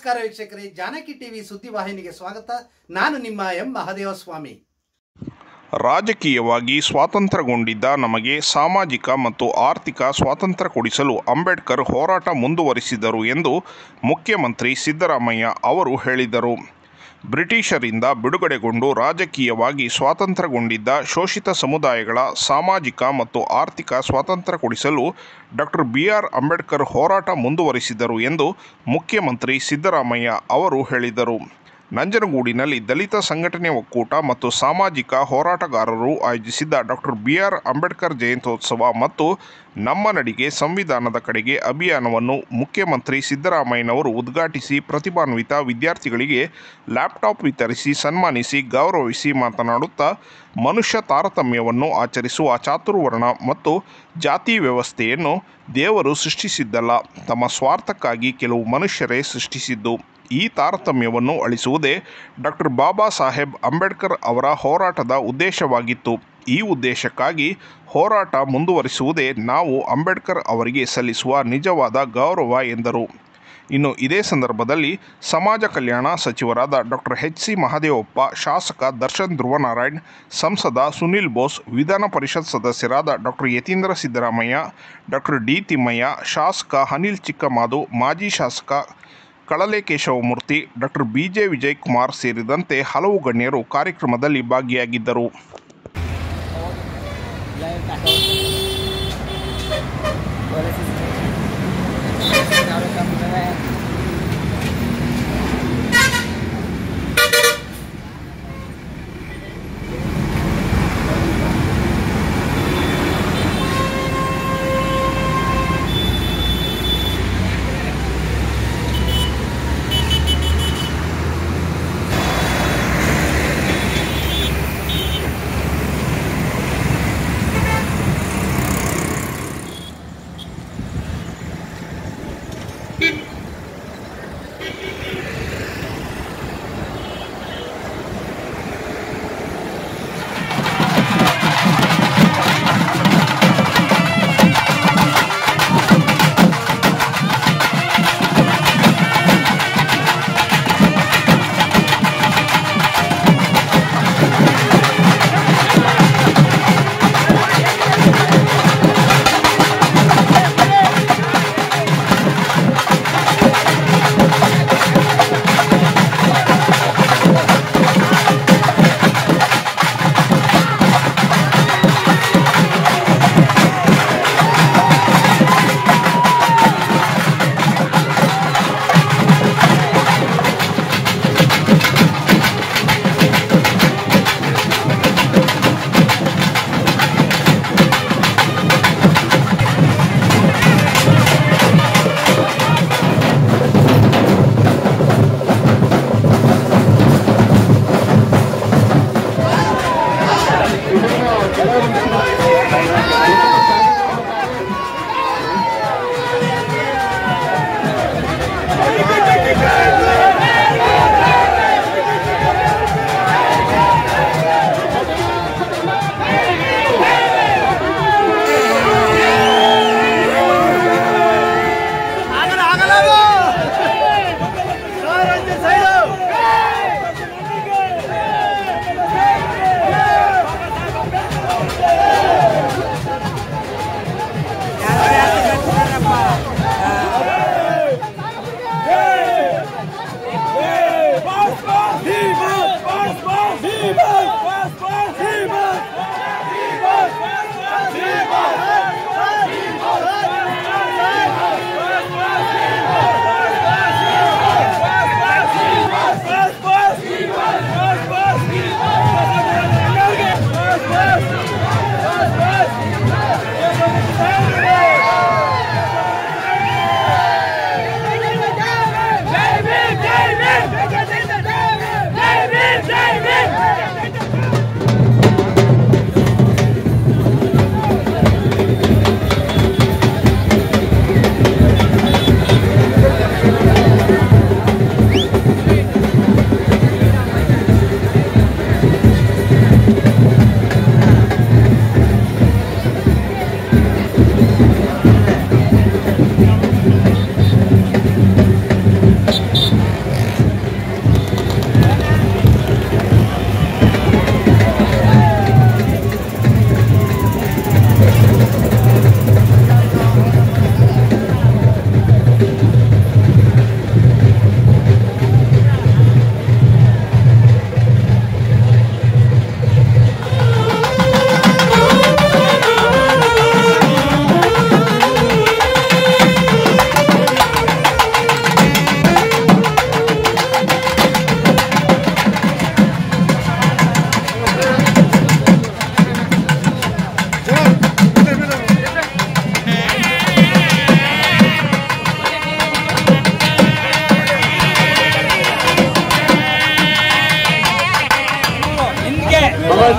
ನಮಸ್ಕಾರ ವೀಕ್ಷಕರೇ, ಜಾನಕಿ ಟಿವಿ ಸುದ್ದಿವಾಹಿನಿಗೆ ಸ್ವಾಗತ. ನಾನು ನಿಮ್ಮ ಎಂ ಮಹದೇವಸ್ವಾಮಿ. ರಾಜಕೀಯವಾಗಿ ಸ್ವಾತಂತ್ರ್ಯಗೊಂಡಿದ್ದ ನಮಗೆ ಸಾಮಾಜಿಕ ಮತ್ತು ಆರ್ಥಿಕ ಸ್ವಾತಂತ್ರ್ಯ ಕೊಡಿಸಲು ಅಂಬೇಡ್ಕರ್ ಹೋರಾಟ ಮುಂದುವರಿಸಿದರು ಎಂದು ಮುಖ್ಯಮಂತ್ರಿ ಸಿದ್ದರಾಮಯ್ಯ ಅವರು ಹೇಳಿದರು. ಬ್ರಿಟಿಷರಿಂದ ಬಿಡುಗಡೆಗೊಂಡು ರಾಜಕೀಯವಾಗಿ ಸ್ವಾತಂತ್ರ್ಯಗೊಂಡಿದ್ದ ಶೋಷಿತ ಸಮುದಾಯಗಳ ಸಾಮಾಜಿಕ ಮತ್ತು ಆರ್ಥಿಕ ಸ್ವಾತಂತ್ರ್ಯ ಕೊಡಿಸಲು ಡಾಕ್ಟರ್ ಬಿ.ಆರ್. ಅಂಬೇಡ್ಕರ್ ಹೋರಾಟ ಮುಂದುವರಿಸಿದರು ಎಂದು ಮುಖ್ಯಮಂತ್ರಿ ಸಿದ್ದರಾಮಯ್ಯ ಅವರು ಹೇಳಿದರು. ನಂಜನಗೂಡಿನಲ್ಲಿ ದಲಿತ ಸಂಘಟನೆ ಒಕ್ಕೂಟ ಮತ್ತು ಸಾಮಾಜಿಕ ಹೋರಾಟಗಾರರು ಆಯೋಜಿಸಿದ್ದ ಡಾಕ್ಟರ್ ಬಿ.ಆರ್. ಅಂಬೇಡ್ಕರ್ ಜಯಂತ್ಯೋತ್ಸವ ಮತ್ತು ನಮ್ಮ ನಡಿಗೆ ಸಂವಿಧಾನದ ಕಡೆಗೆ ಅಭಿಯಾನವನ್ನು ಮುಖ್ಯಮಂತ್ರಿ ಸಿದ್ದರಾಮಯ್ಯನವರು ಉದ್ಘಾಟಿಸಿ ಪ್ರತಿಭಾನ್ವಿತ ವಿದ್ಯಾರ್ಥಿಗಳಿಗೆ ಲ್ಯಾಪ್ಟಾಪ್ ವಿತರಿಸಿ ಸನ್ಮಾನಿಸಿ ಗೌರವಿಸಿ ಮಾತನಾಡುತ್ತಾ, ಮನುಷ್ಯ ತಾರತಮ್ಯವನ್ನು ಆಚರಿಸುವ ಚಾತುರ್ವರ್ಣ ಮತ್ತು ಜಾತಿ ವ್ಯವಸ್ಥೆಯನ್ನು ದೇವರು ಸೃಷ್ಟಿಸಿದ್ದಲ್ಲ, ತಮ್ಮ ಸ್ವಾರ್ಥಕ್ಕಾಗಿ ಕೆಲವು ಮನುಷ್ಯರೇ ಸೃಷ್ಟಿಸಿದ್ದು. ಈ ತಾರತಮ್ಯವನ್ನು ಅಳಿಸುವುದೇ ಡಾಕ್ಟರ್ ಬಾಬಾ ಸಾಹೇಬ್ ಅಂಬೇಡ್ಕರ್ ಅವರ ಹೋರಾಟದ ಉದ್ದೇಶವಾಗಿತ್ತು. ಈ ಉದ್ದೇಶಕ್ಕಾಗಿ ಹೋರಾಟ ಮುಂದುವರಿಸುವುದೇ ನಾವು ಅಂಬೇಡ್ಕರ್ ಅವರಿಗೆ ಸಲ್ಲಿಸುವ ನಿಜವಾದ ಗೌರವ ಎಂದರು. ಇನ್ನು ಇದೇ ಸಂದರ್ಭದಲ್ಲಿ ಸಮಾಜ ಕಲ್ಯಾಣ ಸಚಿವರಾದ ಡಾಕ್ಟರ್ ಎಚ್.ಸಿ. ಮಹದೇವಪ್ಪ, ಶಾಸಕ ದರ್ಶನ್ ಧ್ರುವನಾರಾಯಣ್, ಸಂಸದ ಸುನಿಲ್ ಬೋಸ್, ವಿಧಾನ ಪರಿಷತ್ ಸದಸ್ಯರಾದ doctor Yathindra Siddaramaiah, doctor D. Thimmaiah, ಶಾಸಕ ಅನಿಲ್ ಚಿಕ್ಕಮಾದು, ಮಾಜಿ ಶಾಸಕ ಕಳಲೆ ಕೇಶವಮೂರ್ತಿ, ಡಾಕ್ಟರ್ ಬಿ.ಜೆ. ವಿಜಯಕುಮಾರ್ ಸೇರಿದಂತೆ ಹಲವು ಗಣ್ಯರು ಕಾರ್ಯಕ್ರಮದಲ್ಲಿ ಭಾಗಿಯಾಗಿದ್ದರು.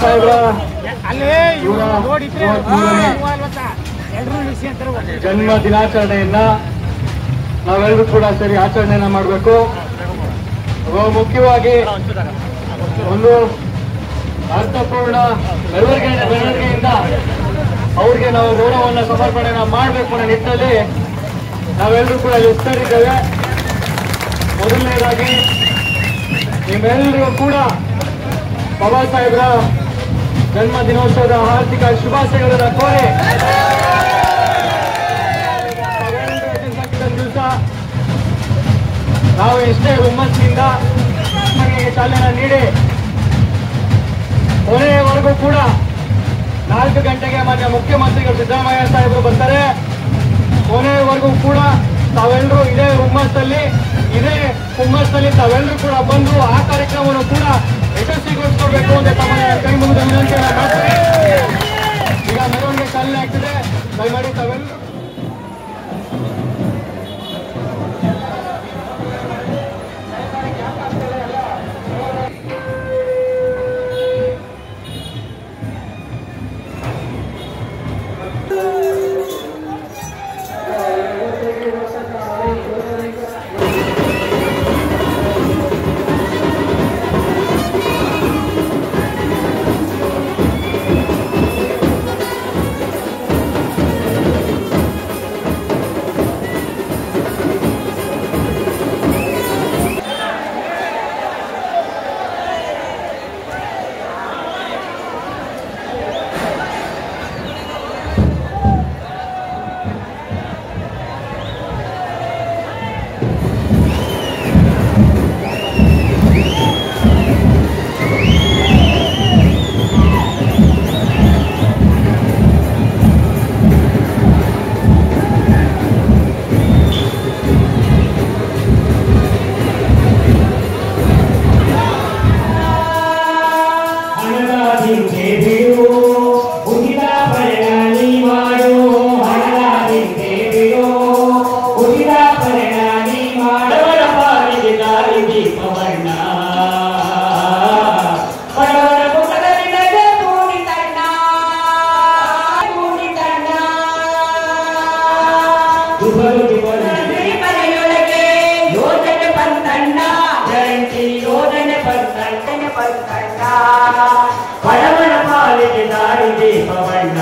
ಸಾಹೇಬ್ರ ಜನ್ಮ ದಿನಾಚರಣೆಯನ್ನ ನಾವೆಲ್ಲರೂ ಕೂಡ ಸರಿ ಆಚರಣೆಯನ್ನ ಮಾಡಬೇಕು. ಮುಖ್ಯವಾಗಿ ಒಂದು ಅರ್ಥಪೂರ್ಣ ಬೆಳವಣಿಗೆಯಿಂದ ಅವ್ರಿಗೆ ನಾವು ಗೌರವವನ್ನು ಸಮರ್ಪಣೆಯನ್ನ ಮಾಡಬೇಕು ಅನ್ನೋ ನಿಟ್ಟಿನಲ್ಲಿ ನಾವೆಲ್ಲರೂ ಕೂಡ ಎಚ್ಚರಿದ್ದೇವೆ. ಮೊದಲನೇದಾಗಿ ನಿಮ್ಮೆಲ್ಲರಿಗೂ ಕೂಡ ಬಾಬಾ ಸಾಹೇಬ್ರ ಜನ್ಮ ದಿನೋತ್ಸವದ ಹಾರ್ದಿಕ ಶುಭಾಶಯಗಳನ್ನು ಕೋರಿ ದಿವಸ ನಾವು ಎಷ್ಟೇ ಹುಮ್ಮಸ್ಸಿನಿಂದ ಚಾಲನೆ ನೀಡಿ ಕೊನೆಯವರೆಗೂ ಕೂಡ 4 ಗಂಟೆಗೆ ಮಾನ್ಯ ಮುಖ್ಯಮಂತ್ರಿಗಳು ಸಿದ್ದರಾಮಯ್ಯ ಸಾಹೇಬರು ಬರ್ತಾರೆ. ಕೊನೆಯವರೆಗೂ ಕೂಡ ತಾವೆಲ್ಲರೂ ಇದೇ ಹುಮ್ಮಸ್ಸಲ್ಲಿ ತಾವೆಲ್ಲರೂ ಕೂಡ ಬಂದು ಆ ಕಾರ್ಯಕ್ರಮವನ್ನು ಕೂಡ ಯಶಸ್ವಿಗೊಳಿಸ್ಕೊಳ್ಬೇಕು ಅಂತ ತಮ್ಮ ಕೈ ಮುಗಿದ ವಿನಂತಿಯನ್ನು ಮಾಡ್ತಾರೆ. ಈಗ ಮೆರವಣಿಗೆ ಚಾಲನೆ ಆಗ್ತಿದೆ. ದಯಮಾಡಿ ತಾವೆಲ್ಲರೂ ಬಡವರ ಪಾಲಿಗೆ ದಾರಿ ದೀಪವಣ್ಣ.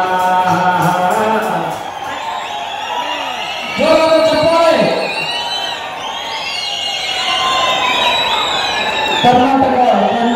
ಕರ್ನಾಟಕ ತಂಡ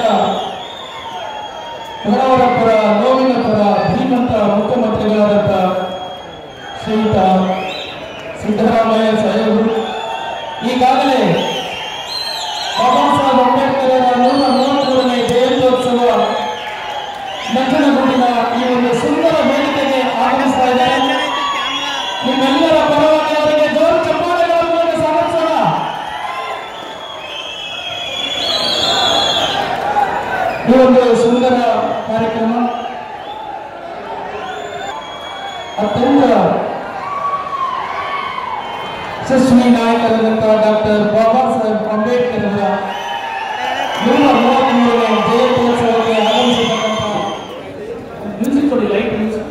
ಹೊರವರಪುರ ನೋವಿನಪುರ ಧೀಮಂತ ಮುಖ್ಯಮಂತ್ರಿಗಳಾದಂಥ ಶ್ರೀಯುತ ಸಿದ್ದರಾಮಯ್ಯ ಸಾಹೇಬರು ಈಗಾಗಲೇ ಬಾಬಾ ಸಾಹೇಬ್ ಅಂಬೇಡ್ಕರ್ ಅವರ 133ನೇ ಜಯಂತ್ಯೋತ್ಸವ ನಂಜನಗೂಡಿನ ಈ ಒಂದು ಸುಂದರ ವೇದಿಕೆಗೆ ಆಗಮಿಸ್ತಾ ಇದ್ದಾರೆ. ನಿಮ್ಮೆಲ್ಲರ ಪರವಾಗಿ ಅವರಿಗೆ ಜೋರು ಚಪ್ಪಾಳೆಗಳನ್ನು ಸ್ವಾಗತಿಸೋಣ. ಈ ಒಂದು ಸುಂದರ ಕಾರ್ಯಕ್ರಮ ಅತ್ಯಂತ ಯಶಸ್ವಿ ನಾಯಕರಾದಂತಹ ಡಾಕ್ಟರ್ ಬಾಬಾ ಸಾಹೇಬ್ ಅಂಬೇಡ್ಕರ್ ಅವರ 133ನೇ ಜಯಂತ್ಯೋತ್ಸವಕ್ಕೆ ಆಗಮಿಸಿರ್ತಕ್ಕಂಥ ಮ್ಯೂಸಿಕ್ ಕೊಡಿ, ಲೈಟ್ ಮ್ಯೂಸಿಕ್.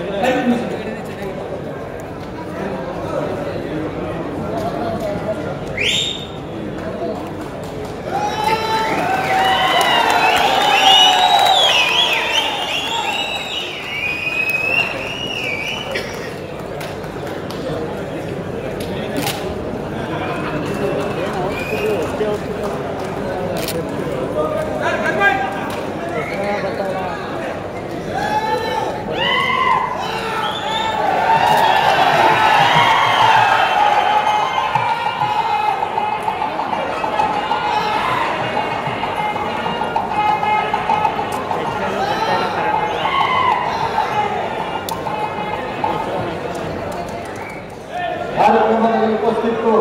ಕಾರ್ಯಕ್ರಮದಲ್ಲಿ ಉಪಸ್ಥಿತರು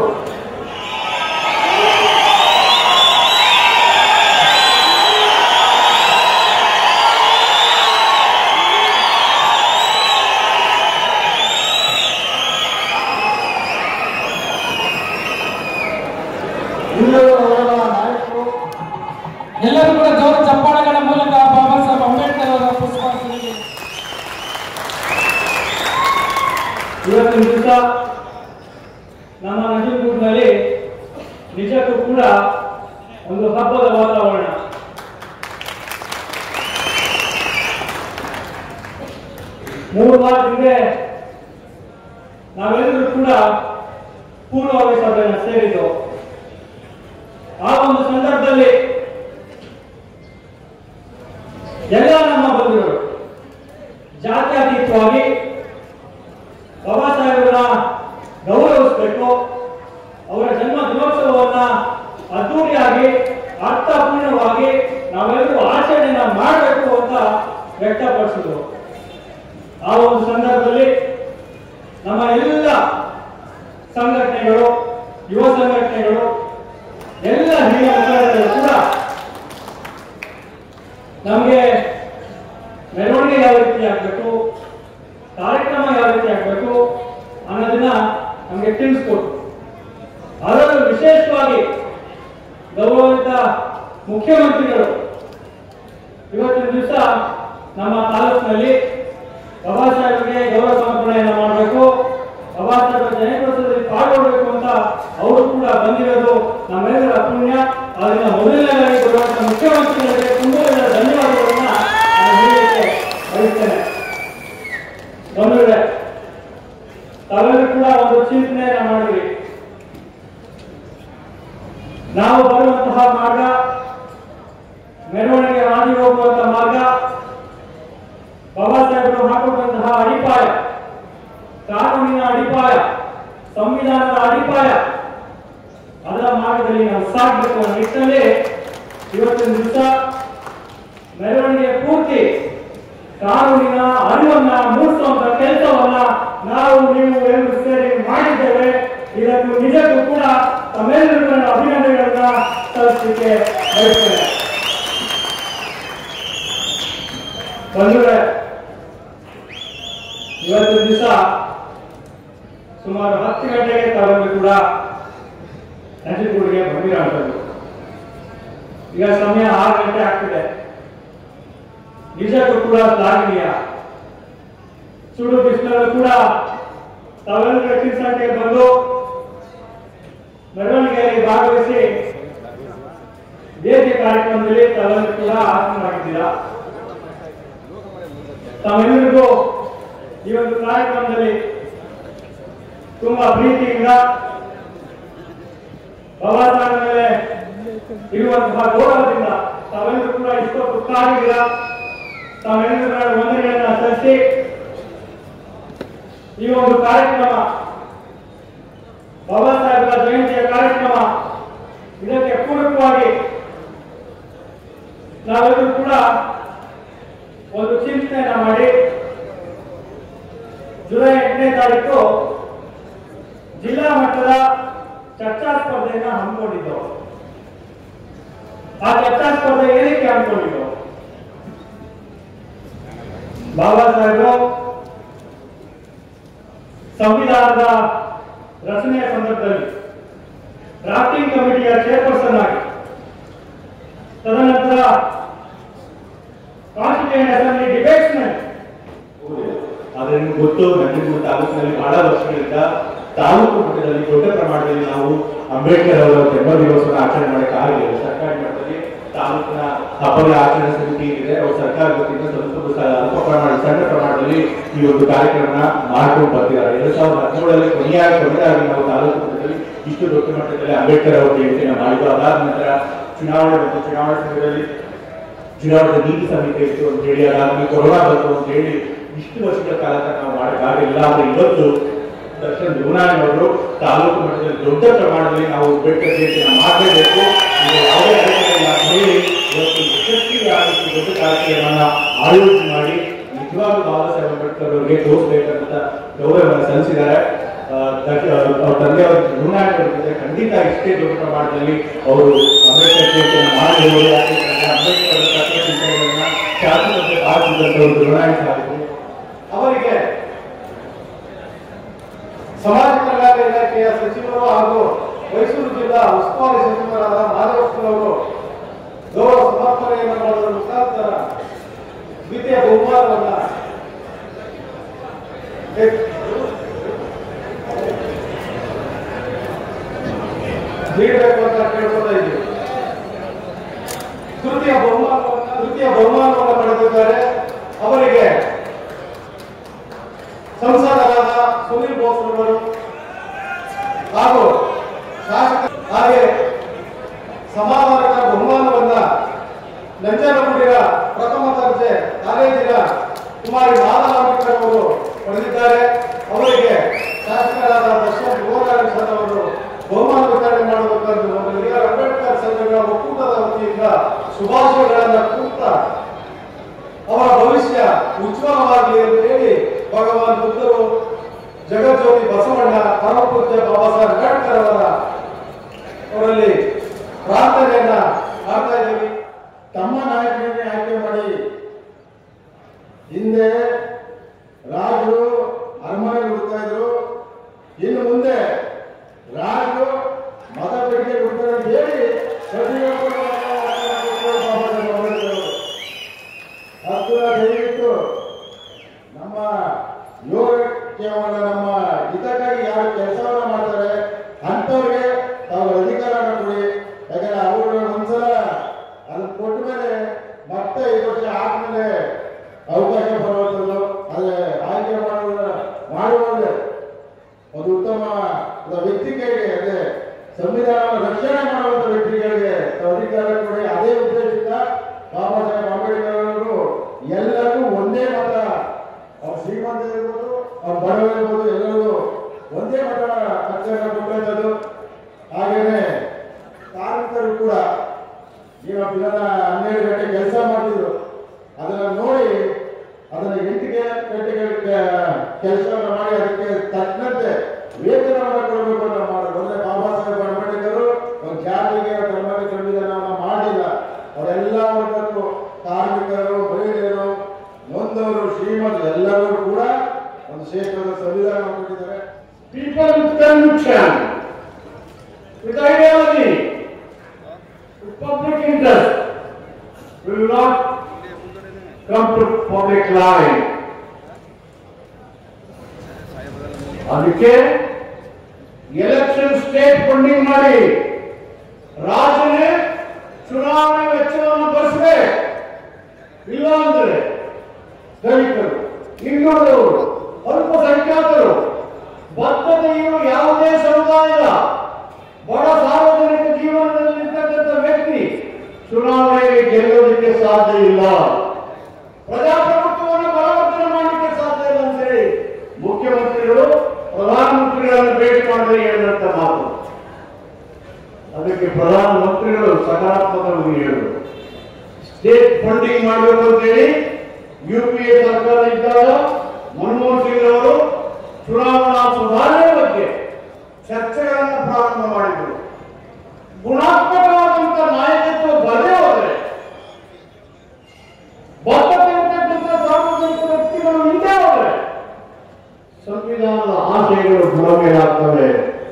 ಎಲ್ಲರೂ ಕೂಡ ಜೋರು ಚಪ್ಪಾಳೆಗಳ ಮೂಲಕ ಬಾಬಾ ಸಾಹೇಬ್ ಅಂಬೇಡ್ಕರ್ ಕೂಡ ಒಂದು ಹಬ್ಬದ ವಾತಾವರಣ. ಮೂರು ವಾರ ಹಿಂದೆ ನಾವೆಲ್ಲರೂ ಕೂಡ ಪೂರ್ವಭಾವಿ ಸಭೆಯನ್ನು ಸೇರಿದ್ದು. ಆ ಒಂದು ಸಂದರ್ಭದಲ್ಲಿ ಎಲ್ಲ ನಮ್ಮ ಬಂಧುಗಳು ಜಾತ್ಯತೀತವಾಗಿ ಬಾಬಾ ಸಾಹೇಬರನ್ನ ಗೌರವಿಸಬೇಕು, ಅವರ ಜನ್ಮ ದಿನೋತ್ಸವವನ್ನ ಅದ್ದೂರಿಯಾಗಿ ಅರ್ಥಪೂರ್ಣವಾಗಿ ನಾವೆಲ್ಲರೂ ಆಚರಣೆಯನ್ನ ಮಾಡಬೇಕು ಅಂತ ವ್ಯಕ್ತಪಡಿಸಿದ್ರು. ಆ ಒಂದು ಸಂದರ್ಭದಲ್ಲಿ ನಮ್ಮ ಎಲ್ಲ ಸಂಘಟನೆಗಳು, ಯುವ ಸಂಘಟನೆಗಳು, ಎಲ್ಲ ಹಿರಿಯ ಮುಖಂಡರು ಕೂಡ ನಮಗೆ ಮೆರವಣಿಗೆ ಯಾವ ರೀತಿ ಆಗ್ಬೇಕು, ಕಾರ್ಯಕ್ರಮ ಯಾವ ರೀತಿ ಆಗ್ಬೇಕು ಅನ್ನೋದನ್ನ ನಮಗೆ ತಿಳಿಸ್ಕೊಟ್ಟು, ಅದರಲ್ಲೂ ವಿಶೇಷವಾಗಿ ಗೌರವಿತ ಮುಖ್ಯಮಂತ್ರಿಗಳು ಇವತ್ತಿನ ದಿವಸ ನಮ್ಮ ತಾಲೂಕಿನಲ್ಲಿ ಬಾಬಾ ಸಾಹೇಬರಿಗೆ ಗೌರವ ಸಮರ್ಪಣೆಯನ್ನು ಮಾಡಬೇಕು, ಬಾಬಾ ಸಾಹೇಬರ ಜಯಂತ್ಯೋತ್ಸವದಲ್ಲಿ ಪಾಲ್ಗೊಳ್ಳಬೇಕು ಅಂತ ಅವರು ಕೂಡ ಬಂದಿರೋದು ನಮ್ಮೆಲ್ಲರ ಪುಣ್ಯ. ಅದರಿಂದ ಮೊದಲನೇದಾಗಿ ಬರುವಂತಹ ಮುಖ್ಯಮಂತ್ರಿಗಳಿಗೆ ತುಂಬಾ ಧನ್ಯವಾದಗಳನ್ನ ನಾನು ಹೇಳಲಿಕ್ಕೆ ಬಯಸ್ತೇನೆ. ಬಂಧುಗಳೇ, ತಾವೆಲ್ಲರೂ ಕೂಡ ಒಂದು ಚಿಂತನೆಯನ್ನ ಮಾಡಿದ್ರಿ. ನಾವು ಬರುವಂತಹ ಮಾರ್ಗ, ಮೆರವಣಿಗೆ ಹಾದಿ ಹೋಗುವಂತಹ ಮಾರ್ಗ, ಬಾಬಾ ಸಾಹೇಬರು ಹಾಕುವಂತಹ ಅಡಿಪಾಯ, ಕಾನೂನಿನ ಅಡಿಪಾಯ, ಸಂವಿಧಾನದ ಅಡಿಪಾಯ, ಅದರ ಮಾರ್ಗದಲ್ಲಿ ನಾವು ಸಾಗಬೇಕು ಅನ್ನೋ ನಿಟ್ಟಿನಲ್ಲಿ ಇವತ್ತಿನ ದಿವಸ ಮೆರವಣಿಗೆ ಪೂರ್ತಿ ಕಾನೂನಿನ ಅರಿವನ್ನ ಮೂಡಿಸುವಂತ ಕೆಲಸವನ್ನ ನಾವು ನೀವು ಎಲ್ಲರೂ ಸೇರಿ ಮಾಡಿದ್ದೇವೆ. ಇದಕ್ಕೂ ನಿಜಕ್ಕೂ ಕೂಡ ತಮ್ಮೆಲ್ಲರಿಗೂ ನನ್ನ ಅಭಿನಂದನೆಗಳನ್ನ ಸಲ್ಲಿಸಲಿಕ್ಕೆ ಬಯಸ್ತೇನೆ. ಬಂಧುಗಳೇ, ಇವತ್ತು ದಿವಸ ಸುಮಾರು 10 ಗಂಟೆಗೆ ತಾವೆಲ್ಲರೂ ಕೂಡ ನಂಜನಗೂಡಿಗೆ ಬಂದಿರೋಂಥದ್ದು. ಈಗ ಸಮಯ 6 ಗಂಟೆ ಆಗ್ತಿದೆ. ನಿಜಕ್ಕೂ ಕೂಡ ಶ್ಲಾಘನೀಯ. ಸುಡು ಬಿಸಿಲಲ್ಲೂ ಕೂಡ ತಾವೆಲ್ಲರೂ ಹೆಚ್ಚಿನ ಸಂಖ್ಯೆಗೆ ಬಂದು ಮೆರವಣಿಗೆಯಲ್ಲಿ ಭಾಗವಹಿಸಿ ವೇದಿಕೆ ಕಾರ್ಯಕ್ರಮದಲ್ಲಿ ತಾವೆಲ್ಲರೂ ಕೂಡ ಆಸೀನರಾಗಿದ್ದೀರಾ. ತಾವೆಲ್ಲರಿಗೂ ಈ ಒಂದು ಕಾರ್ಯಕ್ರಮದಲ್ಲಿ ತುಂಬಾ ಪ್ರೀತಿಯಿಂದ ಬಾಬಾ ಸಾಹೇಬ್ ಮೇಲೆ ಇರುವಂತಹ ಗೌರವದಿಂದ ತಾವೆಲ್ಲರೂ ಕೂಡ ಇಷ್ಟೊತ್ತು ಕಾದಿದ್ದೀರಾ. ತಾವೆಲ್ಲರೂ ವಂದನೆಗಳನ್ನ ಸಲ್ಲಿಸಿ ಈ ಒಂದು ಕಾರ್ಯಕ್ರಮ, ಬಾಬಾ ಸಾಹೇಬರ ಜಯಂತಿಯ ಕಾರ್ಯಕ್ರಮ, ಇದಕ್ಕೆ ಪೂರಕವಾಗಿ ನಾವೆಲ್ಲರೂ ಕೂಡ ಒಂದು ಚಿಂತನೆಯನ್ನ ಮಾಡಿ ಜುಲೈ 8ನೇ ತಾರೀಕು ಜಿಲ್ಲಾ ಮಟ್ಟದ ಚರ್ಚಾ ಸ್ಪರ್ಧೆಯನ್ನ ಹಮ್ಮಿಕೊಂಡಿದ್ದೆವು. ಆ ಚರ್ಚಾ ಸ್ಪರ್ಧೆ ಏನಕ್ಕೆ ಹಮ್ಮಿಕೊಂಡಿದ್ದೆವು? ಬಾಬಾ ಸಾಹೇಬರು ಸಂವಿಧಾನದ ರಚನೆಯ ಸಂದರ್ಭದಲ್ಲಿ ಡ್ರಾಫ್ಟಿಂಗ್ ಕಮಿಟಿಯ ಚೇರ್ಪರ್ಸನ್ ಆಗಿ, ತದನಂತರ ಕಾನ್ಸ್ಟಿಟ್ಯೂಯೆಂಟ್ ಅಸೆಂಬ್ಲಿ ಡಿಬೇಟ್ಸ್ ನಲ್ಲಿ, ಆದ್ರೆ ನಿಮ್ಗೆ ಗೊತ್ತು, ನಂಜನಗೂಡು ತಾಲೂಕಿನಲ್ಲಿ ಬಹಳ ವರ್ಷಗಳಿಂದ ತಾಲೂಕು ಮಟ್ಟದಲ್ಲಿ ದೊಡ್ಡ ಪ್ರಮಾಣದಲ್ಲಿ ನಾವು ಅಂಬೇಡ್ಕರ್ ಅವರ ಜನ್ಮ ದಿವಸವನ್ನು ಆಚರಣೆ ಮಾಡಕ್ಕೆ ಆಗಲಿಲ್ಲ. ಸರ್ಕಾರಿ ಮಟ್ಟದಲ್ಲಿ ತಾಲೂಕಿನ ಹಬ್ಬಗಳ ಆಚರಣೆ ಸಮಿತಿ ಇದೆ, ಅವರು ಸರ್ಕಾರ ವತಿಯಿಂದ ಸ್ವಲ್ಪ ಅಲ್ಪ ಪ್ರಮಾಣ, ಸಣ್ಣ ಪ್ರಮಾಣದಲ್ಲಿ ಈ ಒಂದು ಕಾರ್ಯಕ್ರಮ ಮಾಡ್ಕೊಂಡು ಬರ್ತಿದ್ದಾರೆ. 2013ರಲ್ಲಿ ಕೊನೆಯಾಗಿ ನಾವು ತಾಲೂಕು ಮಟ್ಟದಲ್ಲಿ ಇಷ್ಟು ದೊಡ್ಡ ಮಟ್ಟದಲ್ಲಿ ಅಂಬೇಡ್ಕರ್ ಅವರ ಜಯಂತಿಯನ್ನು ಮಾಡಿದ್ದು. ಅದಾದ ನಂತರ ಚುನಾವಣೆ ಬಂತು. ಚುನಾವಣೆ ಸಮಯದಲ್ಲಿ ಚುನಾವಣೆ ನೀತಿ ಸಮಿತಿ ಇತ್ತು ಅಂತ ಹೇಳಿ, ಅದಾದ್ಮೇಲೆ ಕೊರೋನಾ ಬಂತು ಅಂತ ಹೇಳಿ ಇಷ್ಟು ವರ್ಷಗಳ ಕಾಲ ನಾವು ಮಾಡಕ್ಕಾಗಿಲ್ಲ. ಆದ್ರೆ ಇವತ್ತು ದರ್ಶನ್ ಗುರುನಾನಿ ಅವರು ತಾಲೂಕು ಮಟ್ಟದಲ್ಲಿ ದೊಡ್ಡ ಪ್ರಮಾಣದಲ್ಲಿ ನಾವು ಅಂಬೇಡ್ಕರ್ ಜಯಂತಿಯನ್ನು ಮಾಡಲೇಬೇಕು, ಯಾವುದೇ ಅಡೆತಡೆ ಹೇಳಿ ಇವತ್ತು ಯಶಸ್ವಿಯಾಗಿ ದೊಡ್ಡ ಕಾರ್ಯಕ್ರಮವನ್ನು ಆಯೋಜನೆ ಮಾಡಿ ನಿಜವಾಗ್ಲೂ ಬಾಬಾ ಸಾಹೇಬ್ ಅಂಬೇಡ್ಕರ್ ಅವರಿಗೆ ತೋರಿಸಬೇಕಂತ ಗೌರವವನ್ನು ಸಲ್ಲಿಸಿದ್ದಾರೆ. ಅವ್ರ ತಂದೆಯವರ ಗುರುನಾನಿ ಅವರಿಗೆ ಖಂಡಿತ ಇಷ್ಟೇ ದೊಡ್ಡ ಪ್ರಮಾಣದಲ್ಲಿ ಅವರು ಅಂಬೇಡ್ಕರ್ ಜಯಂತಿಯನ್ನು ಮಾಡಬಹುದು. ಅಂಬೇಡ್ಕರ್ ತತ್ವಚಿಂತನೆಗಳನ್ನ ಶಾಸಕರಿಗೆ ಆರಿಸಿದಂತವರು ಗುರುನಾನಿ ಸಾಹೇಬರು. ಅವರಿಗೆ ಸಮಾಜ ಕಲ್ಯಾಣ ಇಲಾಖೆಯ ಸಚಿವರು ಹಾಗೂ ಮೈಸೂರು ಜಿಲ್ಲಾ ಉಸ್ತುವಾರಿ ಸಚಿವರಾದ ಮಾಧವಪ್ಪನವರು ಗೌರವ ಸಮರ್ಪಣೆಯನ್ನು ಮಾಡುವ ಮುಖಾಂತರ ದ್ವಿತೀಯ ಬಹುಮಾನವನ್ನ ನೀಡಬೇಕು ಅಂತ ಕೇಳ್ಕೊತಾ ತೃತೀಯ ಬಹುಮಾನವನ್ನು ಪಡೆದಿದ್ದಾರೆ. ಅವರಿಗೆ ಸಂಸದರಾದ ಸುನೀಲ್ ಬೋಸ್ರವರು ಹಾಗೂ ಶಾಸಕ ಹಾಗೆ ಸಮಾಧಾನಕ ಬಹುಮಾನವನ್ನ ನಂಜನಗೂಡಿನ ಪ್ರಥಮ ದರ್ಜೆ ಕಾಲೇಜಿನ ಕುಮಾರಿ ಮಾಧವ ಅವರು ಪಡೆದಿದ್ದಾರೆ. ಅವರಿಗೆ ಶಾಸಕರಾದ ದರ್ಶನ್ ಗೋರಾಣಿಸನ್ ಅವರು ಬಹುಮಾನ ವಿತರಣೆ ಮಾಡಬೇಕೆಂದು ಅಂಬೇಡ್ಕರ್ ಸಂಘಗಳ ಒಕ್ಕೂಟದ ವತಿಯಿಂದ ಶುಭಾಶಯಗಳನ್ನು ಕೂತ ಅವರ ಭವಿಷ್ಯ ಉಜ್ವಲವಾಗಲಿ ಎಂದು ಹೇಳಿ ಭಗವಾನ್ ಬುದ್ಧರು, ಜಗಜ್ಯೋತಿ ಬಸವಣ್ಣ, ಪರಮಪೂಜ್ಯ ಬಾಬಾ ಸಾಹೇಬ್ ಅಂಬೇಡ್ಕರ್ ಅವರಲ್ಲಿ ಪ್ರಾರ್ಥನೆಯನ್ನ ಮಾಡ್ತಾ ಇದ್ದೀವಿ. ತಮ್ಮ ನಾಯಕರನ್ನೇ ಆಯ್ಕೆ ಮಾಡಿ. ಹಿಂದೆ ರಾಜರು ಅರಮನೆ ಹುಡ್ತಾ ಇದ್ರು, ಇನ್ನು ಮುಂದೆ ರಾಜರು ಮತ ಪೆಟ್ಟಿಗೆ ಕೊಡ್ತಾರೆ ಅಂತ ಹೇಳಿ ದಯವಿಟ್ಟು ನಮ್ಮ ಯೋಗಕ್ಕೆ ನಮ್ಮ ಹಿತಕ್ಕಾಗಿ ಯಾರು ಕೆಲಸವನ್ನ ಮಾಡ್ತಾರೆ ಅಂತವ್ರಿಗೆ ತಾವು ಅಧಿಕಾರನ ಕೊಡಿ. ಯಾಕಂದ್ರೆ ಅವರು ಒಂದ್ಸಲ ಅದನ್ನ ಕೊಟ್ಟ ಮೇಲೆ ಮತ್ತೆ 5 ವರ್ಷ ಆದ್ಮೇಲೆ ಅವಕಾಶ ಬರುವಂಥದ್ದು. ಆದ್ರೆ ಆಯ್ಕೆ ಮಾಡುವಾಗ ಒಂದು ಉತ್ತಮ ವ್ಯಕ್ತಿಗಳಿಗೆ, ಅದೇ ಸಂವಿಧಾನ ರಕ್ಷಣೆ ಮಾಡುವಂತ ವ್ಯಕ್ತಿಗಳಿಗೆ ಅಧಿಕಾರ ಕೊಡಿ. ಅದೇ ಉದ್ದೇಶದಿಂದ ಬಾಬಾ ಸಾಹೇಬ್ ಅಂಬೇಡ್ಕರ್ ಅವರು ಎಲ್ಲರಿಗೂ ಒಂದೇ ಮತ, ಅವ್ರು ಶ್ರೀಮಂತ ಇರ್ಬೋದು, ಅವ್ರು ಬಡವ ಇರ್ಬೋದು, ಎಲ್ಲರಿಗೂ ಒಂದೇ ಮತ ಹಕ್ಕನ್ನು ಕೊಟ್ಟಂಥದ್ದು. ಹಾಗೇನೆ ಕಾರ್ಮಿಕರು ಕೂಡ ಈಗ 12 ಗಂಟೆ ಕೆಲಸ ಮಾಡ್ತಿದ್ರು, ಅದನ್ನ ನೋಡಿ ಅದನ್ನ 8 ಗಂಟೆಗಳಿಗೆ ಕೆಲಸವನ್ನು ಮಾಡಿ ಅದಕ್ಕೆ ತಕ್ಕಂತೆ ವೇತನವನ್ನು ಕೊಡಬೇಕು ಅಂತ ಮಾಡಿದ್ರು. ಅಂದ್ರೆ ಬಾಬಾ ಸಾಹೇಬ್ ಅಂಬೇಡ್ಕರ್ ಒಂದು ಜಾತಿಗೆ ಧರ್ಮಕ್ಕೆ ಸಂವಿಧಾನವನ್ನು ಮಾಡಿಲ್ಲ. ಅವರೆಲ್ಲ ವರ್ಗಕ್ಕೂ ಕಾರ್ಮಿಕರು, ಮಹಿಳೆಯರು, ನೊಂದವರು, ಶ್ರೀಮಂತರು ಎಲ್ಲರೂ ಕೂಡ ಒಂದು ಶ್ರೇಷ್ಠವಾದ ಸಂವಿಧಾನವನ್ನು ಕೊಟ್ಟಿದ್ದಾರೆ. People with conviction, with ideology, with public interest will not come to public life. ಅದಕ್ಕೆ ಎಲೆಕ್ಷನ್ ಸ್ಟೇಟ್ ಫಂಡಿಂಗ್ ಮಾಡಿ ರಾಜ್ಯನೇ ಚುನಾವಣೆ ವೆಚ್ಚವನ್ನು ಭರಿಸಬೇಕು. ಇಲ್ಲ ಅಂದ್ರೆ ದಲಿತರು, ಹಿಂದುಳಿದವರು, ಅಲ್ಪಸಂಖ್ಯಾತರು, ಬದ್ಧತೆಯು ಯಾವುದೇ ಸಮುದಾಯದ ಬಡ ಸಾರ್ವಜನಿಕ ಜೀವನದಲ್ಲಿ ಇರ್ತಕ್ಕಂಥ ವ್ಯಕ್ತಿ ಚುನಾವಣೆಯಲ್ಲಿ ಗೆಲ್ಲೋದಕ್ಕೆ ಸಾಧ್ಯ ಇಲ್ಲ. ಪ್ರಜಾಪ್ರಭುತ್ವವನ್ನು ಬಲವರ್ಧನೆ ಮಾಡಲಿಕ್ಕೆ ಸಾಧ್ಯ ಇಲ್ಲ ಅಂತ ಹೇಳಿ ಮುಖ್ಯಮಂತ್ರಿಗಳು ಪ್ರಧಾನಮಂತ್ರಿಗಳನ್ನು ಭೇಟಿ ಮಾಡಿದ್ರೆ ಹೇಳಿದಂತ ಮಾತು. ಅದಕ್ಕೆ ಪ್ರಧಾನಮಂತ್ರಿಗಳು ಸಕಾರಾತ್ಮಕವಾಗಿ ಹೇಳಿದರು. ಸ್ಟೇಟ್ ಫಂಡಿಂಗ್ ಮಾಡಬೇಕು ಅಂತ ಹೇಳಿ UPA ಸರ್ಕಾರ ಇದ್ದಾಗ ಮನಮೋಹನ್ ಸಿಂಗ್ ಅವರು ಚುನಾವಣಾ ಸುಧಾರಣೆ ಬಗ್ಗೆ ಚರ್ಚೆಗಳನ್ನು ಪ್ರಾರಂಭ ಮಾಡಿದರು. ಗುಣಾತ್ಮಕವಾದಂತ ನಾಯಕತ್ವ ಬರದೇ ಹೋದರೆ, ಬದ್ಧತೆ ಇರತಕ್ಕಂಥ ಸಾರ್ವಜನಿಕ ವ್ಯಕ್ತಿಗಳು ಹಿಂದೆ ಹೋದರೆ ಸಂವಿಧಾನದ ಆಶಯಗಳು ಬುಡಮೇಲಾಗ್ತವೆ.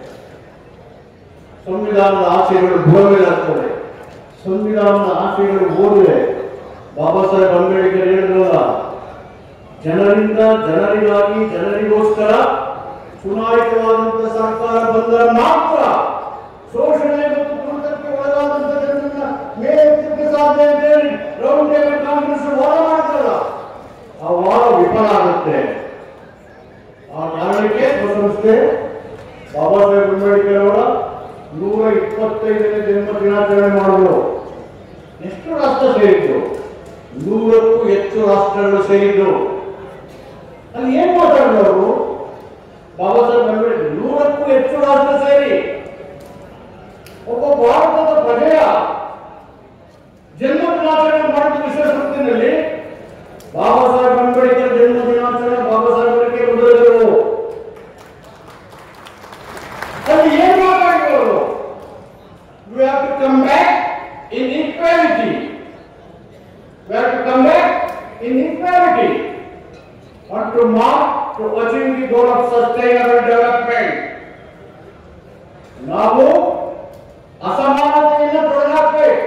ಸಂವಿಧಾನದ ಆಶಯಗಳು ಬುಡಮೇಲಾಗ್ತವೆ. ಸಂವಿಧಾನದ ಆಶಯಗಳು ಓದಿದೆ. ಬಾಬಾ ಸಾಹೇಬ್ ಅಂಬೇಡ್ಕರ್ ಹೇಳಿದ್ರಲ್ಲ, ಜನರಿಂದ, ಜನರಿಗಾಗಿ, ಜನರಿಗೋಸ್ಕರ ಚುನಾಯಿತವಾದಂತಹ ಸರ್ಕಾರ ಬಂದರೆ ಮಾತ್ರ ಶೋಷಣೆ ಮತ್ತು ತುಳಿತಕ್ಕೆ ಒಳಗಾದಂತಹ ಜನರನ್ನ ಮೇಲೆತ್ತಕ್ಕೆ ಸಾಧ್ಯ ಅಂತ ಹೇಳಿ ರೌಂಡ್ ಟೇಬಲ್ ಕಾಂಗ್ರೆಸ್ ವಾದ ಮಾಡ್ತಾರಲ್ಲ, ಆ ವಾದ ವಿಫಲ ಆಗುತ್ತೆ. ಆ ಕಾರಣಕ್ಕೆ ಸಂಸ್ಥೆ ಬಾಬಾ ಸಾಹೇಬ್ ಅಂಬೇಡ್ಕರ್ ಅವರ 125ನೇ ಜನ್ಮ ದಿನಾಚರಣೆ ಮಾಡಿದ್ರು. ಎಷ್ಟು ರಾಷ್ಟ್ರ ಸೇರಿದ್ದು? 100ಕ್ಕೂ ಹೆಚ್ಚು ರಾಷ್ಟ್ರಗಳು ಸೇರಿದ್ದು. ಅಲ್ಲಿ ಏನ್ ಮಾತಾಡಿದ್ರು ಅವರು? ಬಾಬಾ ಸಾಹೇಬ್ ಅಂಬೇಡ್ಕರ್ 100ಕ್ಕೂ ಹೆಚ್ಚು ರಾಷ್ಟ್ರ ಸೇರಿ ಒಬ್ಬ ಭಾರತದ ಪ್ರಜೆಯ ಜನ್ಮ ದಿನಾಚರಣೆ ಮಾಡಿದ ವಿಶೇಷ ಹೊತ್ತಿನಲ್ಲಿ ಬಾಬಾ ಸಾಹೇಬ್ ಅಂಬೇಡ್ಕರ್ ಜನ್ಮ ದಿನಾಚರಣೆ ಬಾಬಾ ಸಾಹೇಬ್ ಅಂಬೇಡ್ಕರ್ ಮೊದಲಿದ್ರು. ಅಲ್ಲಿ ಏನ್ ಮಾತಾಡಿದ್ರು? We have to come back in equality. We have to come back in equality and to mark to achieve the goal of sustainable development. ನಾವು ಅಸಮಾನತೆಯನ್ನು ತೊಡೆದಾಕಬೇಕು,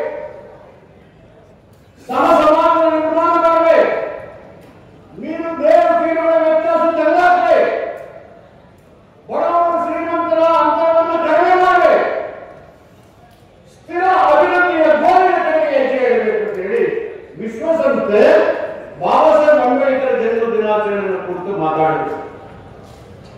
ಸಮ ಸಮಾಜ ನಿರ್ಮಾಣ ಮಾಡಬೇಕು, ನೀನು ಬೇರೆ ಕೀಳುಗಳ ವ್ಯತ್ಯಾಸ ತೆಗೆದಾಕಬೇಕು, ಬಡವರು ಶ್ರೀಮಂತರ ಅಂತರವನ್ನು ಕಡಿಮೆ ಮಾಡಬೇಕು, ಸ್ಥಿರ ಅಭಿವೃದ್ಧಿಯ ಗೋಲಿನ ಕಡೆಗೆ ಹೆಜ್ಜೆ ಇಡಬೇಕು.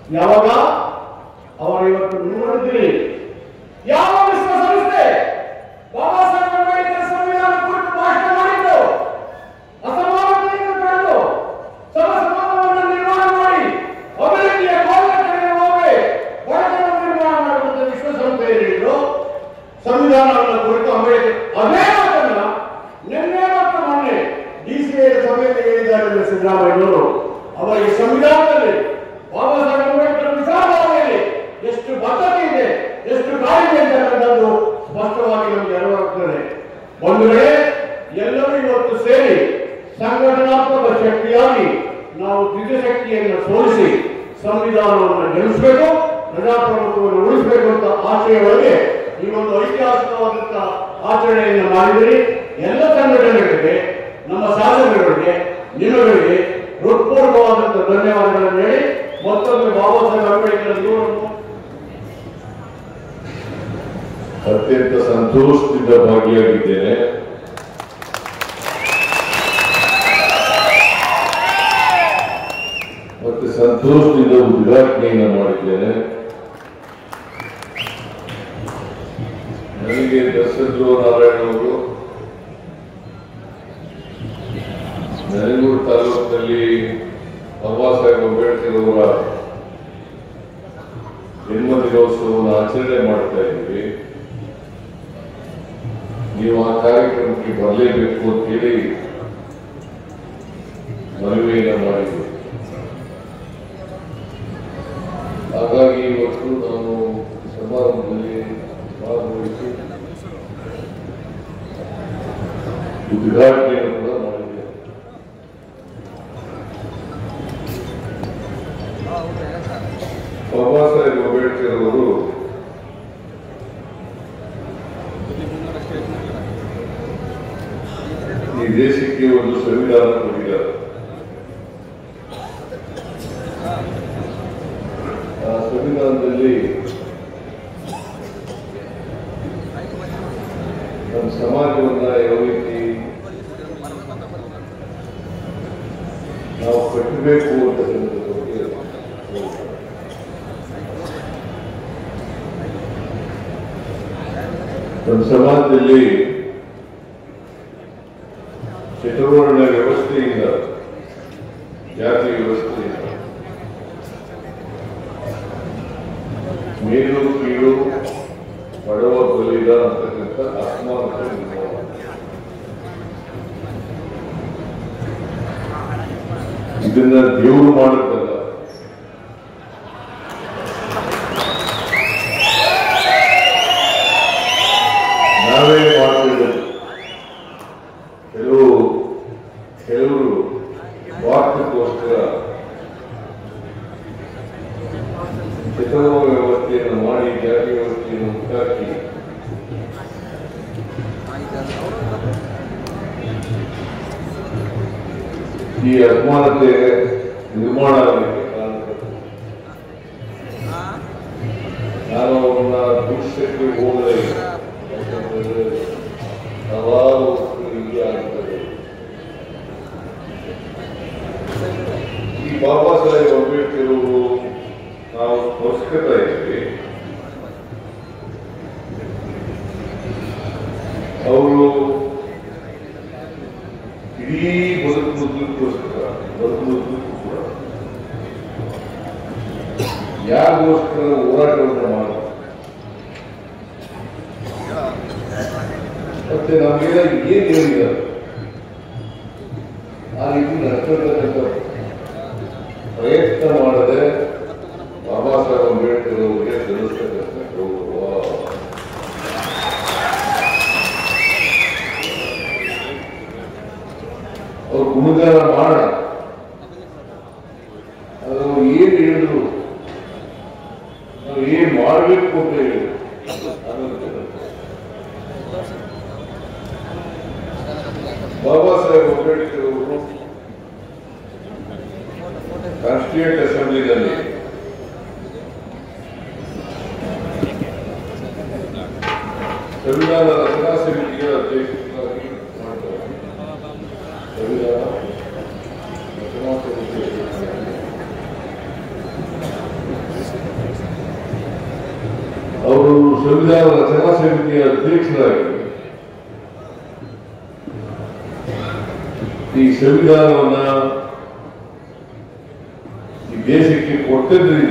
ಯಾವಾಗ ಅವರು ಇವತ್ತು ನೋಡಿದ್ರಿ ಯಾವ ವಿಶ್ವಸಂಸ್ಥೆ ಬಾಬಾ ಸಾಹೇಬ್ ಅಂಬೇಡ್ಕರ್ ಸಂವಿಧಾನ ಕುರಿತು ಭಾಷಣ ಮಾಡಿದ್ದು ಅಸಮಾನತೆಯನ್ನು ಕಳೆದು ಸಮಸಮಾನವನ್ನು ನಿರ್ಮಾಣ ಮಾಡಿ ಅಭಿವೃದ್ಧಿಯ ಗೋಳಕಗಳಿಗೆ ಒಳಗಡೆ ನಿರ್ಮಾಣ ಮಾಡುವಂತ ವಿಶ್ವಸಂಸ್ಥೆ ಹೇಳಿದ್ರು ಸಂವಿಧಾನವನ್ನು ಕುರಿತು ಅಂಬೇಡ್ಕರ್ ಅದೇ ಮಾತನ್ನ ನಿನ್ನೆ ಮತ್ತು ಮೊನ್ನೆ ಡಿಸಿಎ ಸಭೆಯಲ್ಲಿ ಹೇಳಿದ್ದಾರೆ ಸಿದ್ದರಾಮಯ್ಯನವರು. ಅವರಿಗೆ ಸಂವಿಧಾನದಲ್ಲಿ ಬಾಬಾ ಸಾಹೇಬ್ ಅಂಬೇಡ್ಕರ್ ವಿಚಾರದಲ್ಲಿ ಎಷ್ಟು ಬದ್ಧತೆ ಇದೆ, ಎಷ್ಟು ಕಾಳಜಿ ಇದೆ ಅನ್ನೋದು ಸ್ಪಷ್ಟವಾಗಿ ನಮಗೆ ಅರಿವಾಗುತ್ತದೆ. ಒಂದು ವೇಳೆ ಎಲ್ಲರೂ ಇವತ್ತು ಸೇರಿ ಸಂಘಟನಾತ್ಮಕ ಶಕ್ತಿಯಾಗಿ ನಾವು ದ್ವಿತೀಯ ಶಕ್ತಿಯನ್ನು ಸೋಲಿಸಿ ಸಂವಿಧಾನವನ್ನು ಗೆಲ್ಲಿಸಬೇಕು, ಪ್ರಜಾಪ್ರಭುತ್ವವನ್ನು ಉಳಿಸಬೇಕು ಅಂತ ಆಶಯದೊಳಗೆ ಈ ಒಂದು ಐತಿಹಾಸಿಕವಾದಂತಹ ಆಚರಣೆಯನ್ನು ಮಾಡಿದರೆ ಎಲ್ಲ ಸಂಘಟನೆಗಳಿಗೆ, ನಮ್ಮ ಶಾಸಕರಿಗೆ, ನಿಮಗಳಿಗೆ ಹೃತ್ಪೂರ್ವಕವಾದಂತಹ ಧನ್ಯವಾದಗಳನ್ನು ಹೇಳಿ ಮತ್ತೊಮ್ಮೆ ಬಾಬಾ ಸಾಹೇಬ್ ಅಂಬೇಡ್ಕರ್ ಇವರನ್ನು ಅತ್ಯಂತ ಸಂತೋಷದಿಂದ ಭಾಗಿಯಾಗಿದ್ದೇನೆ. ಮತ್ತೆ ಸಂತೋಷದಿಂದ ಉದ್ಘಾಟನೆಯನ್ನು ಮಾಡಿದ್ದೇನೆ. ನನಗೆ ದಸಧ್ರುವ ನಾರಾಯಣ ಅವರು ನನಗೂರು ತಾಲೂಕಿನಲ್ಲಿ ಬಾಬಾ ಸಾಹೇಬ್ ಅಂಬೇಡ್ಕರ್ ಅವರ ಜನ್ಮ ದಿನೋತ್ಸವವನ್ನು ಆಚರಣೆ ಮಾಡ್ತಾ ಇದ್ದೀವಿ, ನೀವು ಆ ಕಾರ್ಯಕ್ರಮಕ್ಕೆ ಬರಲೇಬೇಕು ಅಂತ ಹೇಳಿ ಮನವಿಯನ್ನು ಮಾಡಿದ್ವಿ. ಹಾಗಾಗಿ ಇವತ್ತು ನಾನು ಸಮಾರಂಭದಲ್ಲಿ ಭಾಗವಹಿಸಿ ಉದ್ಘಾಟನೆಯನ್ನು ಕೂಡ ಮಾಡಿದ್ದೇನೆ. ಬಾಬಾ ಸಾಹೇಬ್ ಅಂಬೇಡ್ಕರ್ ಅವರು ಈ ದೇಶಕ್ಕೆ ಒಂದು ಸಂವಿಧಾನ ಕೊಟ್ಟಿದ್ದಾರೆ. ಆ ಸಂವಿಧಾನದಲ್ಲಿ ನಮ್ಮ ಸಮಾಜವನ್ನ ಯಾವ ರೀತಿ ನಾವು ಕಟ್ಟಬೇಕು ಅಂತ ಬಗ್ಗೆ ನಮ್ಮ ಸಮಾಜದಲ್ಲಿ ಚತುರ್ವರ್ಣ ವ್ಯವಸ್ಥೆಯಿಂದ, ಜಾತಿ ವ್ಯವಸ್ಥೆಯಿಂದ ಮೇಲು ಕೀಳು, ಬಡವ ಬಲಿದ ಅಂತಕ್ಕಂಥ ಅಸಮಾನತೆ ನಿರ್ಮಾಣ. ಇದನ್ನ ದೇವರು ಮಾಡುತ್ತಲ್ಲ, ನಾವೇ ಮಾಡ್ತಿರೋದು. ಕೆಲವರು ಸ್ವಾರ್ಥಕ್ಕೋಸ್ಕರ ಚತುರ್ವರ್ಣ ವ್ಯವಸ್ಥೆಯನ್ನು ಮಾಡಿ ಜಾತಿ ವ್ಯವಸ್ಥೆಯನ್ನು ಹುಟ್ಟಾಕಿ ಈ ಅಸಮಾನತೆ ನಿರ್ಮಾಣ ಆಗಲಿಕ್ಕೆ ಕಾರಣ. ನಾನು ಅವನ್ನ ದೂಷಕ್ಕೆ ಹೋಗಲೇ, ಯಾಕಂದ್ರೆ ಹಲವಾರು ಹೀಗೆ ಆಗ್ತದೆ. ಈ ಬಾಬಾ ಸಾಹೇಬ್ ಅಂಬೇಡ್ಕರ್ ಅವರು ನಾವು ಸ್ಮರಿಸ್ಕೊತಾ ಇದ್ದೀವಿ. ಅವರು ಇಡೀ ಬದುಕುವುದಕ್ಕೋಸ್ಕರ ಕೂಡ ಯಾರಿಗೋಸ್ಕರ ಹೋರಾಟವನ್ನು ಮಾಡಿ ಮತ್ತೆ ನಮಗೆಲ್ಲ ಏನ್ ಹೇಳಿದ್ದಾರೆ ಆ ರೀತಿ ನಡ್ಕೊಳ್ತಕ್ಕಂಥ ಪ್ರಯತ್ನ ಮಾಡದೆ ಬಾಬಾ ಸಾಹೇಬ್ ಅಂಬೇಡ್ಕರ್ ಅವರಿಗೆ ಸಲ್ಲಿಸ್ತಕ್ಕಂಥ ಗೌರವ. ಅವ್ರು ಗುಣಗಾನ ಮಾಡ ಅದು ಏನ್ ಹೇಳಿದ್ರು, ನಾವು ಏನ್ ಮಾಡಬೇಕು ಅಂತ ಹೇಳಿದ್ರು ಬಾಬಾ ಸಾಹೇಬ್ ಅಂಬೇಡ್ಕರ್ ಅವರು ಕಾನ್ಸ್ಟಿಟ್ಯೂಂಟ್ ಅಸೆಂಬ್ಲಿನಲ್ಲಿ ಸಂವಿಧಾನ ರಚನಾ ಸಮಿತಿಯ ಅಧ್ಯಕ್ಷರಾಗಿ ಮಾಡ್ತಾರೆ. ಸಂವಿಧಾನ ರಚನಾ ಸಮಿತಿ ಸಂವಿಧಾನ ರಚನಾ ಸಮಿತಿಯ ಅಧ್ಯಕ್ಷರಾಗಿ ಈ ಸಂವಿಧಾನವನ್ನ ಈ ದೇಶಕ್ಕೆ ಕೊಟ್ಟದ್ರಿಂದ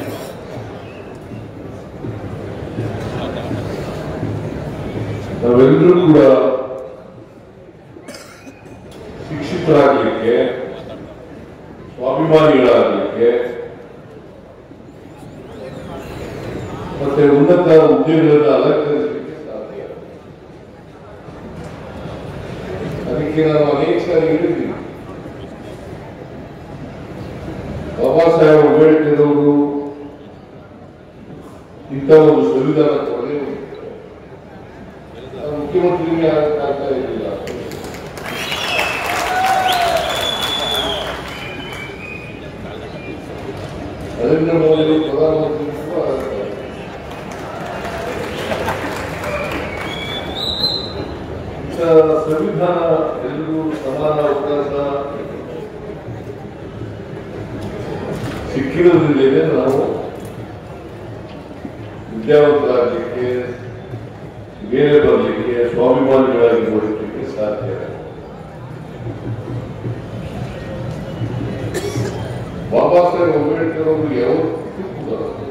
ನಾವೆಲ್ಲರೂ ಕೂಡ ಶಿಕ್ಷಿತರಾಗಲಿಕ್ಕೆ, ಸ್ವಾಭಿಮಾನಿಗಳಾಗಲಿಕ್ಕೆ, ಮತ್ತೆ ಉನ್ನತ ಹುದ್ದೆಗಳನ್ನು ಅಲಂಕರಿಸಲಿಕ್ಕೆ ಸಾಧ್ಯ. ಅದಕ್ಕೆ ನಾನು ಅನೇಕ ಸಾರಿ ಹೇಳಿದ್ದೀನಿ, ಬಾಬಾ ಸಾಹೇಬ್ ಅಂಬೇಡ್ಕರ್ ಅವರು ಇಂಥ ಒಂದು ಸಂವಿಧಾನ ಕೊಡಲೇ ಮುಖ್ಯಮಂತ್ರಿಗೆ ಆಗ್ತಾ ಇರಲಿಲ್ಲ. ನರೇಂದ್ರ ಮೋದಿ ಪ್ರಧಾನಮಂತ್ರಿ ಸಂವಿಧಾನ ಎಲ್ಲರೂ ಸಮಾನ ಅವಕಾಶ ಸಿಕ್ಕಿರೋದ್ರಿಂದಲೇ ನಾವು ವಿದ್ಯಾವಂತರಾಗಲಿಕ್ಕೆ, ಮೇಲೆ ಬರಲಿಕ್ಕೆ, ಸ್ವಾಭಿಮಾನಿಗಳಾಗಿ ಬದುಕಲಿಕ್ಕೆ ಸಾಧ್ಯ. ಬಾಬಾ ಸಾಹೇಬ್ ಅಂಬೇಡ್ಕರ್ ಅವರು ಯಾವತ್ತೂ ಕೂಡ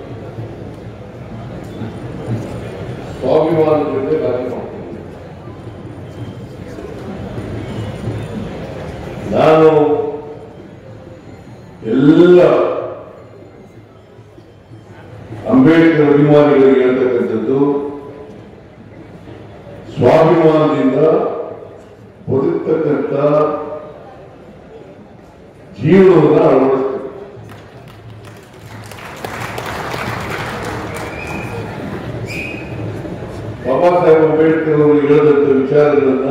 ಸ್ವಾಭಿಮಾನದಿಂದ ಕಾರ್ಯ ಮಾಡ್ತಾರೆ. ನಾನು ಎಲ್ಲ ಅಂಬೇಡ್ಕರ್ ಅಭಿಮಾನಿಗಳಿಗೆ ಹೇಳ್ತಕ್ಕಂಥದ್ದು, ಸ್ವಾಭಿಮಾನದಿಂದ ಬದುಕ್ತಕ್ಕಂಥ ಜೀವನವನ್ನು ಅಳವಡಿಸ್ತಾರೆ. ಬಾಬಾ ಸಾಹೇಬ್ ಅಂಬೇಡ್ಕರ್ ಅವರು ಹೇಳಿದಂಥ ವಿಚಾರಗಳನ್ನ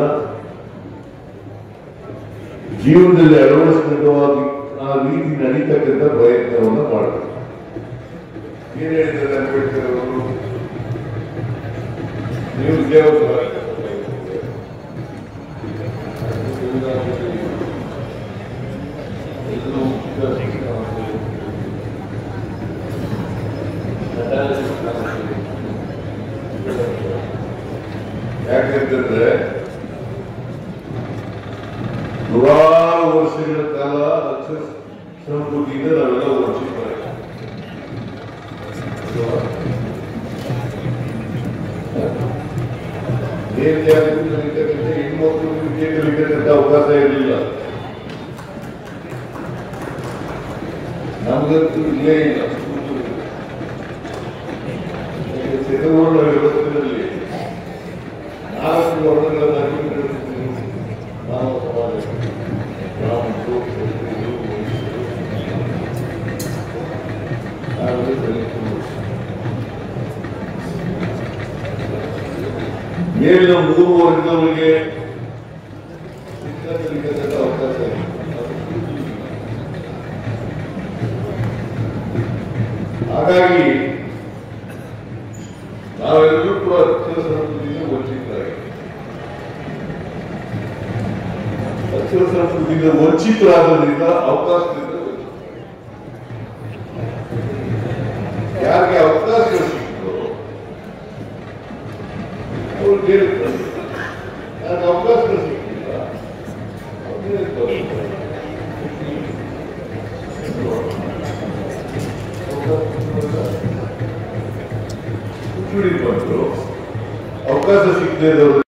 ಜೀವನದಲ್ಲಿ ಅಳವಡಿಸಿಕೊಂಡು ಆ ರೀತಿ ನಡೀತಕ್ಕಂಥ ಪ್ರಯತ್ನವನ್ನು ಮಾಡ್ತಾರೆ. ಏನ್ ಹೇಳಿದ್ದಾರೆ ಅಂಬೇಡ್ಕರ್ ಅವರು? ನೀವು ಯಾಕಂತಂದ್ರೆ ನೂರಾರು ವರ್ಷಗಳ ಕಾಲ ಸಂಸ್ಕೃತಿಯಿಂದ ನಾವೆಲ್ಲ ವಂಚಿತರಾಗಿ ಕಲಿತಕ್ಕಂಥ ಹೆಣ್ಮಕ್ಳು ವಿದ್ಯೆ ಕಲಿತಕ್ಕಂಥ ಅವಕಾಶ ಇರಲಿಲ್ಲ. ನಮಗಂತೂ ಇಲ್ಲೇ ಇಲ್ಲ. ಚತುರ್ವರ್ಣ ವ್ಯವಸ್ಥೆಯಲ್ಲಿ 4 ವರ್ಣಗಳನ್ನು ನಾವು ಸಮಾಜ ಮೇಲಿನ 3 ವರ್ಗದವರಿಗೆ ಶಿಕ್ಷಣ ಕಲಿತಕ್ಕಂಥ ಅವಕಾಶ ಇದೆ. ಹಾಗಾಗಿ ನಾವೆಲ್ಲರೂ ಕೂಡ ಅಕ್ಷರ ಸಂಸ್ಕೃತಿಯಿಂದ ವಂಚಿತರಾಗೋದ್ರಿಂದ ಅವಕಾಶದಿಂದ ಯಾರಿಗೆ ಅವಕಾಶ ಸಿಕ್ಕಿದ್ರು ಅವ್ರು ಕೇಳುತ್ತಾರೆ, ನನಗೆ ಅವಕಾಶಗಳು ಸಿಕ್ಕಿಲ್ಲ. ಅವಕಾಶ ಸಿಕ್ಕದೇ ಇದ್ದವರು